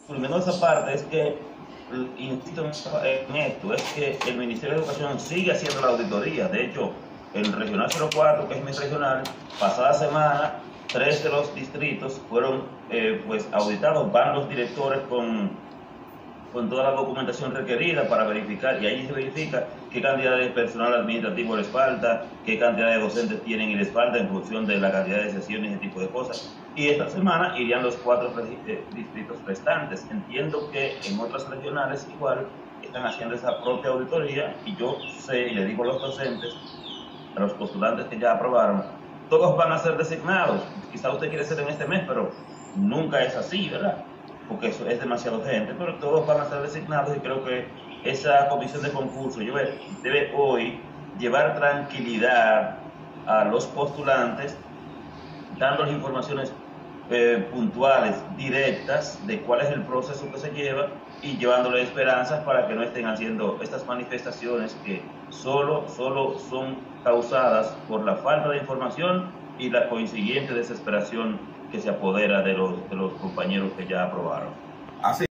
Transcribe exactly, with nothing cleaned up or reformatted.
Primero esa parte es que, insisto en esto, es que el Ministerio de Educación sigue haciendo la auditoría. De hecho, el Regional cero cuatro, que es mi regional, pasada semana, tres de los distritos fueron eh, pues auditados, van los directores con, con toda la documentación requerida para verificar, y ahí se verifica qué cantidad de personal administrativo les falta, qué cantidad de docentes tienen y les falta en función de la cantidad de sesiones y ese tipo de cosas. Y esta semana irían los cuatro distritos restantes. Entiendo que en otras regionales igual están haciendo esa propia auditoría, y yo sé, y le digo a los docentes, a los postulantes que ya aprobaron, todos van a ser designados. Quizá usted quiere ser en este mes, pero nunca es así, ¿verdad? Porque eso es demasiado gente, pero todos van a ser designados, y creo que esa comisión de concurso debe hoy llevar tranquilidad a los postulantes, dándoles informaciones eh, puntuales, directas, de cuál es el proceso que se lleva, y llevándoles esperanzas para que no estén haciendo estas manifestaciones que solo, solo son causadas por la falta de información y la consiguiente desesperación que se apodera de los, de los compañeros que ya aprobaron. Así